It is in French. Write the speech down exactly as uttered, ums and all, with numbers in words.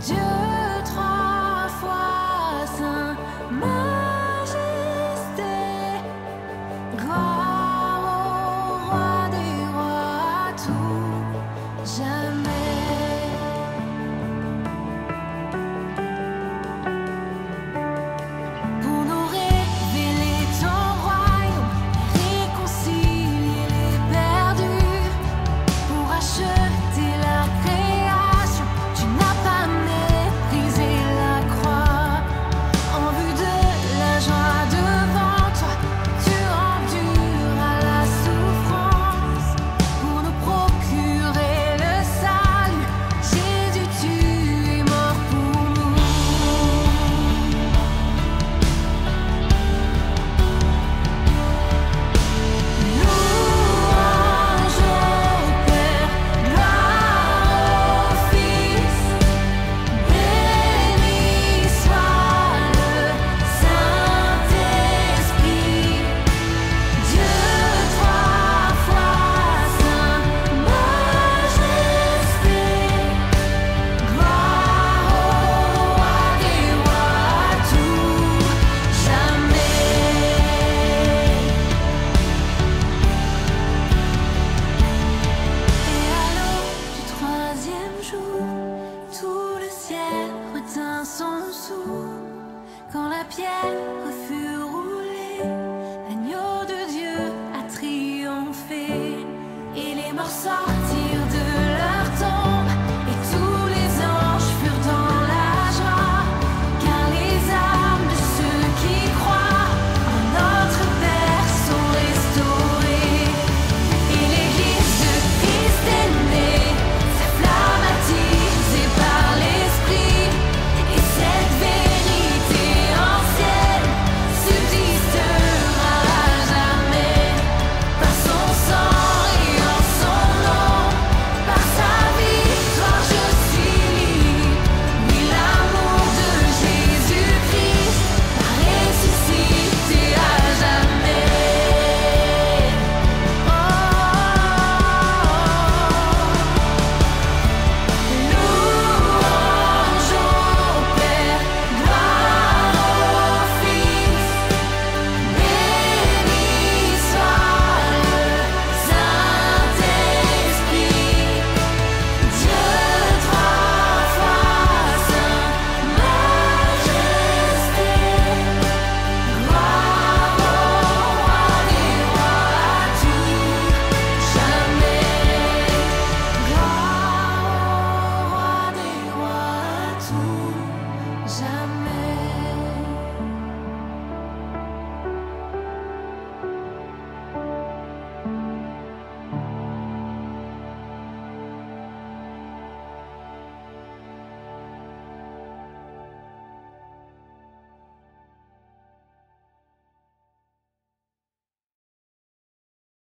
Dieu trois fois saint, majesté, gloire au roi des rois, à tout jamais. Pour nous révéler ton royaume, réconcilier les perdus, pour acheter la création, tu n'as pas méprisé la croix. En vue de la joie devant toi, tu enduras la souffrance. Pour nous procurer le salut, Jésus, tu es mort pour nous. Louange au Père, gloire au Fils, béni soit le Saint-Esprit, Dieu trois fois saint, majesté, gloire au roi des rois, à tout jamais. Et à l'aube du troisième jour, tout le ciel retint son souffle, quand la pierre